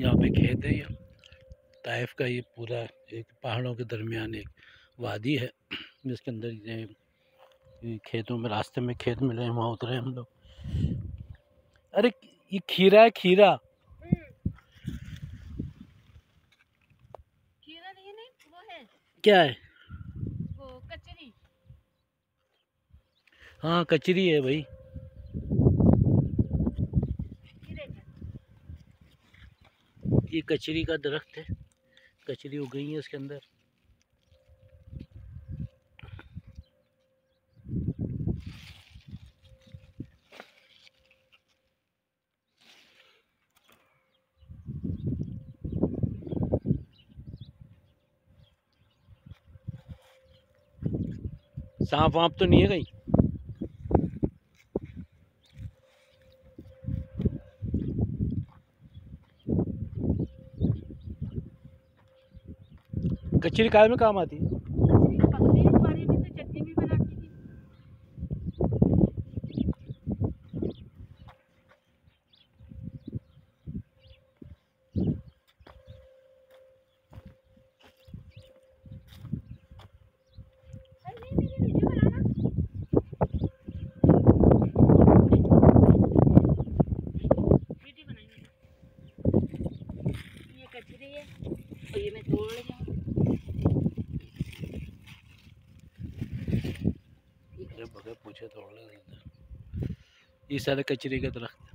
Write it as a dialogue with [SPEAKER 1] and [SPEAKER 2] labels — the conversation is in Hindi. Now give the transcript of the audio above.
[SPEAKER 1] यहाँ पे खेत है। ये ताइफ का ये पूरा एक पहाड़ों के दरमियान एक वादी है जिसके अंदर ये खेतों में रास्ते में खेत मिले हैं, वहाँ उतरे हम लोग। अरे ये खीरा है, खीरा।
[SPEAKER 2] खीरा नहीं, वो है।
[SPEAKER 1] क्या है?
[SPEAKER 2] वो कचरी।
[SPEAKER 1] हाँ कचरी है भाई। ये कचरी का दरख्त है, कचरी उग गई है इसके अंदर। सांप वाप तो नहीं है कहीं? कचरी काय में काम आती है?
[SPEAKER 2] कचरी है और ये मैं तोड़ ले जाऊँ।
[SPEAKER 1] पूछे तोड़ ले। ये सारे कचरे के दरख्त।